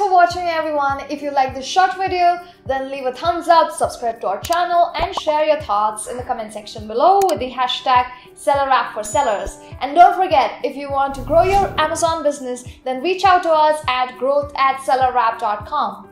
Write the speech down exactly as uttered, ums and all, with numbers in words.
for watching, everyone. If you like this short video, then leave a thumbs up, subscribe to our channel, and share your thoughts in the comment section below with the hashtag SellerApp for sellers. And don't forget, if you want to grow your Amazon business, then reach out to us at growth at sellerapp dot com.